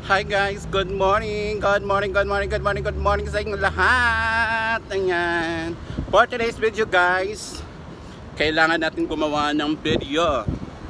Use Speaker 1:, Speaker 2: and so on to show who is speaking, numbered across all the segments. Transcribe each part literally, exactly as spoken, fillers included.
Speaker 1: Hi guys, good morning, good morning, good morning, good morning, good morning sa inyong lahat. Ayan. For today's video guys, kailangan natin gumawa ng video.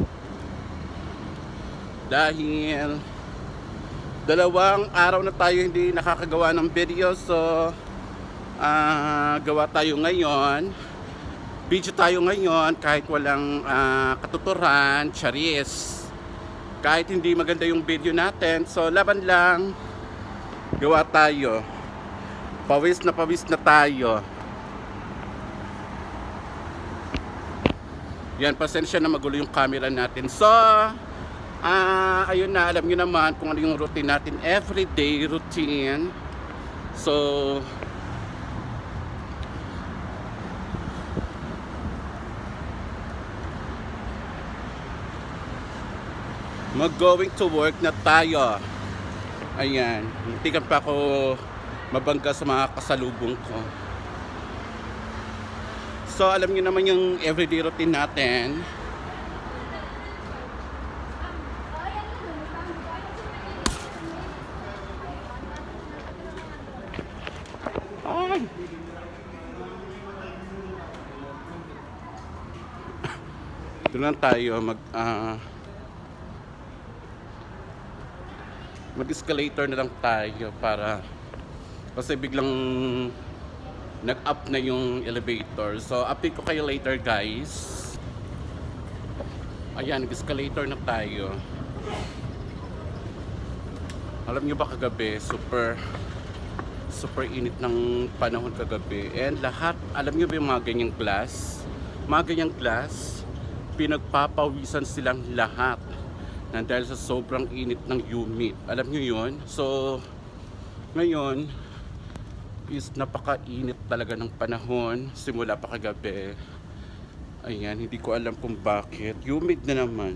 Speaker 1: Dahil dalawang araw na tayo hindi nakakagawa ng video. So, uh, gawa tayo ngayon. Video tayo ngayon kahit walang uh, katuturan, charis. Kahit hindi maganda yung video natin, so laban lang, gawa tayo. Pawis na pawis na tayo. Yan, pasensya na magulo yung camera natin. So, uh, ayun na, alam nyo naman kung ano yung routine natin, everyday routine. So, mag-going to work na tayo. Ayan, hindi ka pa ako mabangga sa mga kasalubong ko. So, alam niyo naman yung everyday routine natin. Ay! Ito lang tayo mag... Uh, mag-escalator na lang tayo para kasi biglang nag-up na yung elevator. So, update ko kayo later guys. Ayan, nag-escalator na tayo. Alam nyo ba kagabi, super super init ng panahon kagabi. And lahat, alam nyo ba yung mga ganyang glass? Mga ganyang glass, pinagpapawisan silang lahat. Na dahil sa sobrang init ng humid. Alam nyo yun? So, ngayon is napaka-init talaga ng panahon simula pa kagabi. Ayan, hindi ko alam kung bakit. Humid na naman.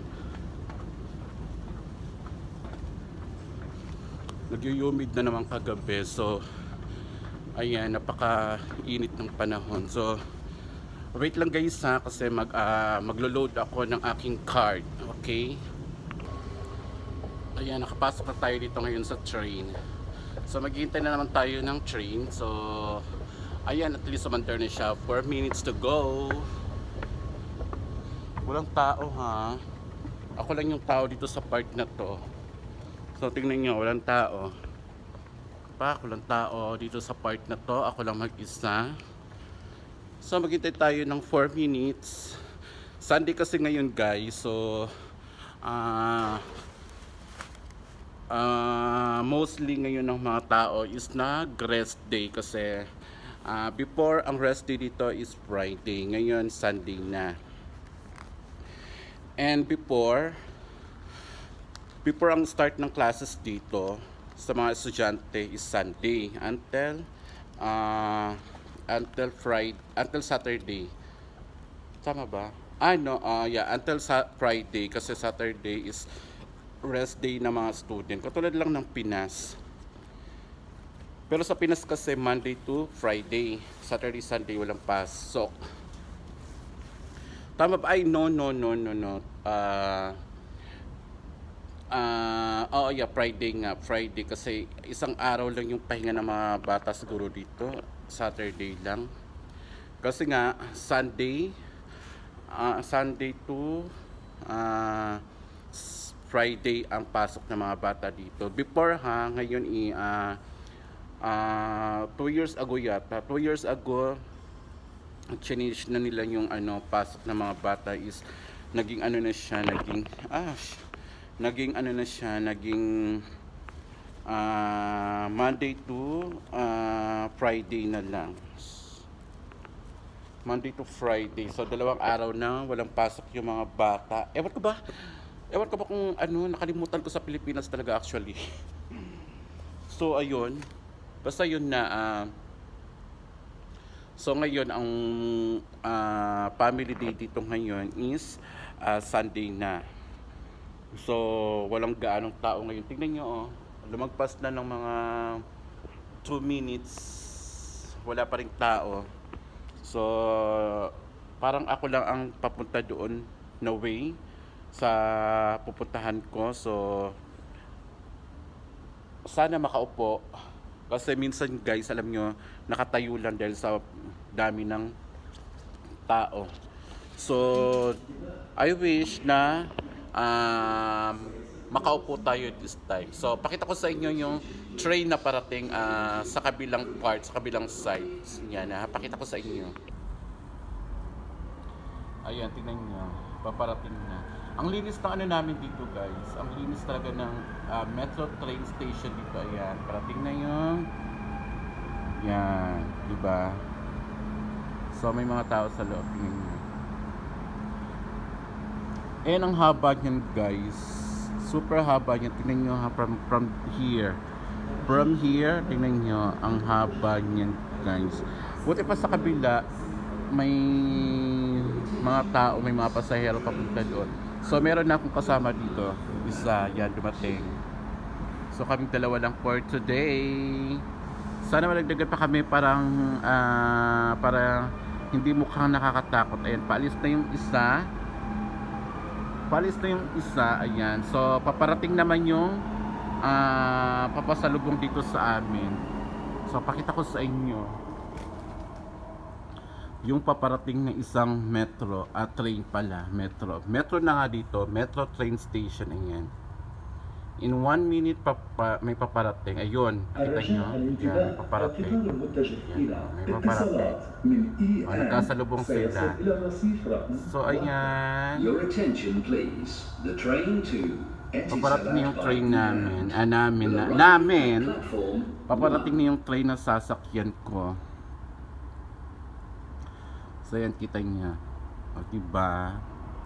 Speaker 1: Nag-humid na naman kagabi. So, ayan, napaka-init ng panahon. So, wait lang guys ha, kasi mag, uh, maglo-load ako ng aking card. Okay? Ayan, nakapasok na tayo dito ngayon sa train. So, maghihintay na naman tayo ng train. So, ayan, at least sumandar na siya. four minutes to go. Walang tao ha. Ako lang yung tao dito sa part na to. So, tingnan nyo, walang tao. Pa, walang tao dito sa part na to. Ako lang mag-isa. So, maghihintay tayo ng four minutes. Sunday kasi ngayon guys. So, ah... Uh, Uh, mostly ngayon ng mga tao is nag-rest day kasi uh, before ang rest day dito is Friday, ngayon Sunday na. And before before ang start ng classes dito sa mga estudyante is Sunday until uh, until Friday, until Saturday. Tama ba? Ah no, uh, yeah, until sa Friday kasi Saturday is rest day ng mga student. Katulad lang ng Pinas. Pero sa Pinas kasi Monday to Friday. Saturday, Sunday walang pasok. Tama ba? Ay, no, no, no, no, no. Uh, uh, oh, yeah, Friday nga. Friday kasi isang araw lang yung pahinga ng mga bata siguro dito. Saturday lang. Kasi nga, Sunday, uh, Sunday to uh, Friday ang pasok ng mga bata dito. Before ha, ngayon i uh, uh, two years ago yata, two years ago change na nila yung ano pasok ng mga bata is naging ano na siya, naging ah, naging ano na siya, naging uh, Monday to uh, Friday na lang. Monday to Friday. So dalawang araw na walang pasok yung mga bata. Ewan ko ba? Ewan ko ba kung ano, nakalimutan ko sa Pilipinas talaga actually. So ayun, basta yun na uh, so ngayon ang uh, family day dito ngayon is uh, Sunday na. So walang gaanong tao ngayon. Tingnan nyo oh, lumagpas na ng mga two minutes, wala pa ring tao. So parang ako lang ang papunta doon na way sa pupuntahan ko. So sana makaupo. Kasi minsan guys, alam nyo, nakatayo lang dahil sa dami ng tao. So, I wish na um, makaupo tayo this time. So, pakita ko sa inyo yung train na parating uh, sa kabilang part, sa kabilang side. Yan, ha? Pakita ko sa inyo. Ayan, tingnan nyo. Paparating na. Ang linis ng ano namin dito guys. Ang linis talaga ng uh, metro train station dito. Ayan, parating na yung yan, diba? So, may mga tao sa loob. Tingnan nyo. And ang haba niyan guys, super haba niyan. Tingnan nyo ha, from, from here from here, tingnan nyo ang haba niyan guys. Buti pa sa kabila may mga tao, may mga pasahero papunta doon. So meron na akong kasama dito, isa, yan, dumating. So kaming dalawa lang for today. Sana malagdagan pa kami, parang uh, para hindi mukhang nakakatakot. Ayan, paalis na yung isa. Palis na yung isa, ayan. So, paparating naman yung uh, papasalubong dito sa amin. So, pakita ko sa inyo yung paparating ng isang metro, at uh, train pala, metro. Metro na nga dito, metro train station, ayan. In one minute, papa, may paparating. Ayun, kita nyo, yan, may paparating. Yan, may paparating. O, nagkasalubong sila. So, ayan. Paparating na yung train namin. Ah, namin, na, namin. Paparating na yung train na sasakyan ko. So, ayan, kita nyo. O, diba?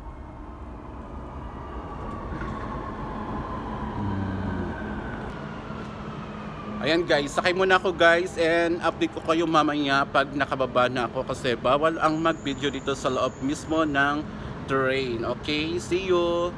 Speaker 1: Ayan guys, sakay muna ako guys, and update ko kayo mamaya pag nakababa na ako kasi bawal ang mag-video dito sa loob mismo ng train. Okay, see you!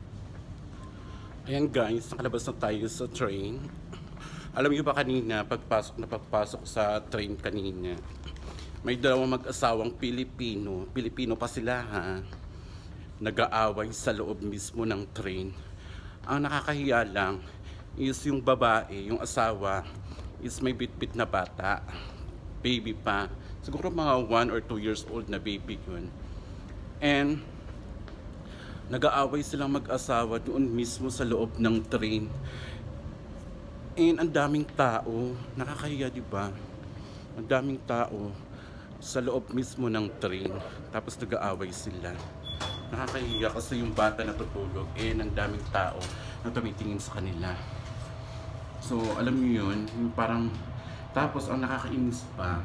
Speaker 1: Ayan guys, nakalabas na tayo sa train. Alam niyo ba kanina, pagpasok na pagpasok sa train kanina, may dalawang mag-asawang Pilipino, Pilipino pa sila ha, nag-aaway sa loob mismo ng train. Ang nakakahiya lang is yung babae, yung asawa is may bitbit na bata, baby pa, siguro mga one or two years old na baby yun, and nag-aaway silang mag-asawa doon mismo sa loob ng train, and ang daming tao, nakakahiya diba, ang daming tao sa loob mismo ng train, tapos nag-aaway sila. Nakakahiya kasi yung bata natutulog, and ang daming tao na tumitingin sa kanila. So, alam niyo yun, yung parang, tapos ang nakakainis pa,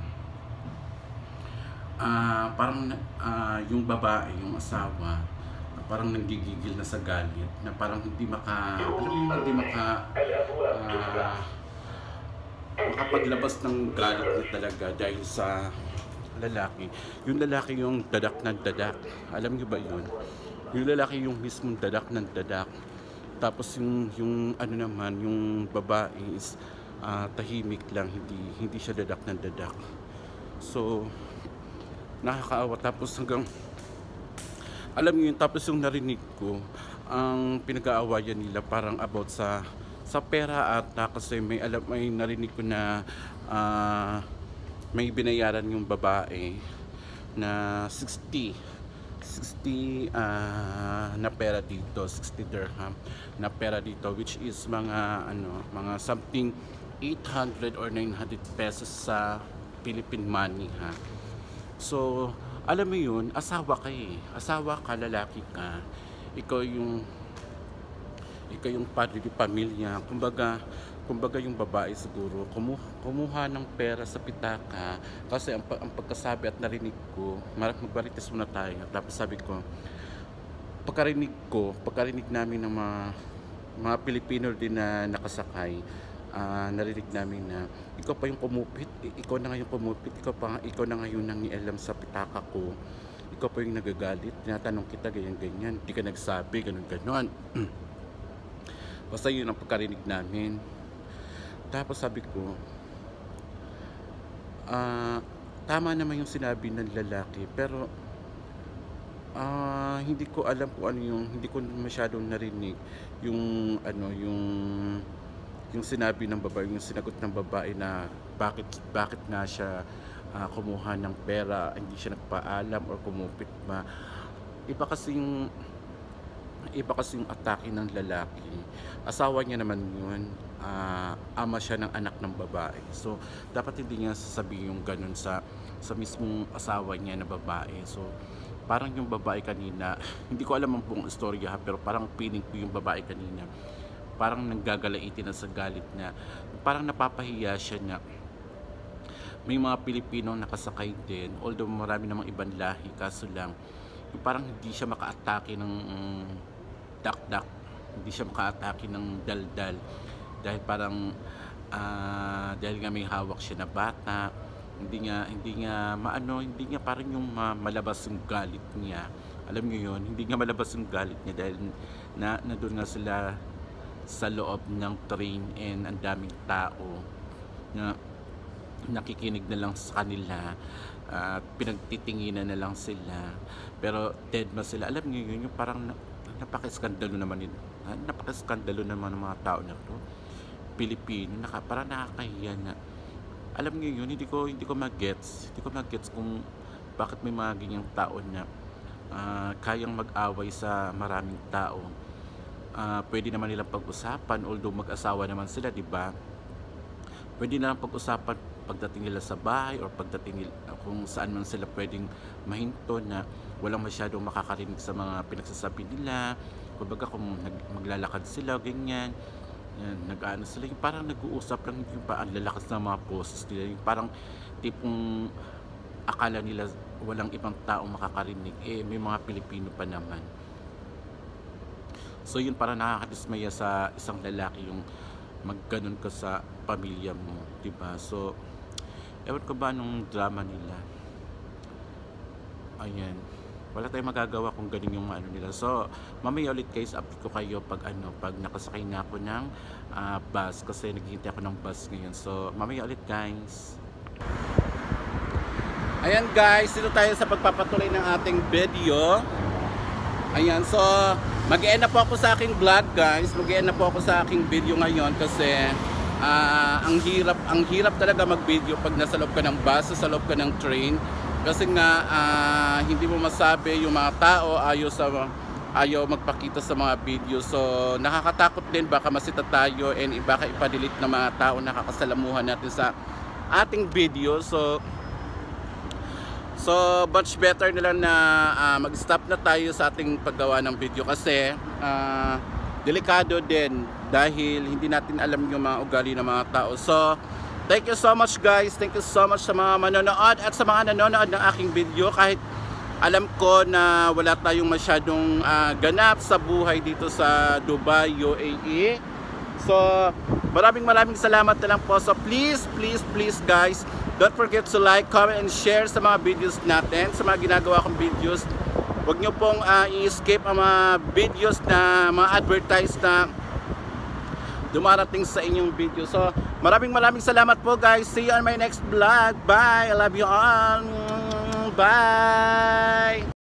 Speaker 1: uh, parang uh, yung babae, yung asawa, uh, parang nanggigigil na sa galit, na parang hindi maka, alam niyo, hindi maka, uh, makapaglabas ng galit na talaga dahil sa lalaki. Yung lalaki yung dadak ng dadak, alam niyo ba yun? Yung lalaki yung mismong dadak ng dadak. Tapos yung yung ano naman, yung babae is uh, tahimik lang, hindi hindi siya dadak ng dadak. So nakakaawa. Tapos hanggang alam niyo yun, tapos yung narinig ko, ang pinag-aawayan nila parang about sa sa pera ata, kasi may alam may narinig ko na uh, may binayaran yung babae na sixty uh, na pera dito, sixty dirham na pera dito, which is mga ano, mga something eight hundred or nine hundred pesos sa Philippine money ha. So alam mo yun, asawa ka eh, asawa ka, lalaki ka, ikaw yung ikaw yung padre di pamilya, kumbaga kumbaga yung babae siguro kumuha, kumuha ng pera sa pitaka, kasi ang, ang pagkasabi at narinig ko, magbarites muna tayo, tapos sabi ko, pagkarinig ko, pagkarinig namin ng mga mga Pilipino din na nakasakay, uh, narinig namin na ikaw pa yung kumupit, ikaw na nga yung kumupit, ikaw, pa, ikaw na nga yung nangialam sa pitaka ko, ikaw pa yung nagagalit, tinatanong kita ganyan-ganyan, di ka nagsabi, ganun-ganon. Basta yun ang pagkarinig namin. Tapos sabi ko, uh, tama naman yung sinabi ng lalaki, pero uh, hindi ko alam kung ano yung, hindi ko masyadong narinig yung ano, yung yung sinabi ng babae, yung sinagot ng babae na bakit bakit nga siya ah, kumuha ng pera, hindi siya nagpaalam or kumupit ma. Iba kasi yung iba kasi yung atake ng lalaki. Asawa niya naman yun, ah, ama siya ng anak ng babae. So dapat hindi niya sasabihin yung ganun sa sa mismong asawa niya na babae. So parang yung babae kanina, hindi ko alam ang buong istorya ha, pero parang feeling ko yung babae kanina parang nanggagalaitin na sa galit niya. Parang napapahiya siya na may mga Pilipino nakasakay din, although marami namang ibang lahi, kaso lang yung parang hindi siya makaatake ng mm, dakdak, hindi siya makaatake ng daldal dahil parang ah, dahil nga may hawak siya na bata, hindi nga hindi nga maano, hindi nga parang yung ma- malabas yung galit niya. Alam niyo yun, hindi nga malabas yung galit niya dahil na, na doon nga sila sa loob ng train and ang daming tao na nakikinig na lang sa kanila at pinagtitinginan na lang sila, pero dead ma sila. Alam niyo yun, yung parang na- napaka-skandalo naman yun, ah, napaka-skandalo naman ng mga tao na to, Pilipino, naka, parang nakakahiya na. Alam niyo yun, hindi ko hindi ko mag-gets hindi ko mag-gets kung bakit may mga ganyang tao na ah, kayang mag-away sa maraming tao. Ah, pwede naman nilang pag-usapan, although mag-asawa naman sila, di ba? Pwede na lang pag-usapan pagdating nila sa bahay or pagdating nila kung saan man sila pwedeng mahinto na walang masyadong makakarinig sa mga pinagsasabi nila. Kumbaga kung nag, maglalakad sila, ganyan, yan, nag-ano sila, yung parang nag-uusap lang, yung pa ang lalakas ng mga boses nila, yung parang tipong akala nila walang ibang taong makakarinig, eh may mga Pilipino pa naman. So yun, parang nakakadismaya sa isang lalaki yung magganon ka sa pamilya mo, di ba? So ewan ko ba nung drama nila. Ayan. Wala tayong magagawa kung ganun yung ano nila. So mamaya ulit guys, update ko kayo pag ano, pag nakasakay na ako ng ah, bus kasi naghihintay ako ng bus ngayon. So mamaya ulit guys. Ayan guys, dito tayo sa pagpapatuloy ng ating video. Ayan, so mag-e-end na po ako sa aking vlog guys. Mag-e-end na po ako sa aking video ngayon kasi ah, ang hirap, ang hirap talaga mag-video pag nasa loob ka ng bus, sa loob ka ng train. Kasi nga ah, hindi mo masabi yung mga tao ayaw sa ayaw magpakita sa mga video. So nakakatakot din, baka masita tayo and baka ipa-delete ng mga tao na nakakasalamuhan natin sa ating video. So So much better nila na uh, mag-stop na tayo sa ating paggawa ng video kasi uh, delikado din dahil hindi natin alam yung mga ugali ng mga tao. So thank you so much guys, thank you so much sa mga manonood at sa mga nanonood ng aking video. Kahit alam ko na wala tayong masyadong uh, ganap sa buhay dito sa Dubai, U A E. So maraming maraming salamat na lang po. So please, please, please guys, don't forget to like, comment, and share sa mga videos natin, sa mga ginagawa kong videos. Huwag nyo pong uh, i-escape ang mga videos na mga advertise na dumarating sa inyong video. So maraming maraming salamat po guys. See you on my next vlog. Bye. I love you all. Bye.